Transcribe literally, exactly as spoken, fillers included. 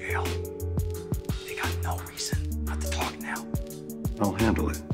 jail. They got no reason not to talk now. I'll handle it.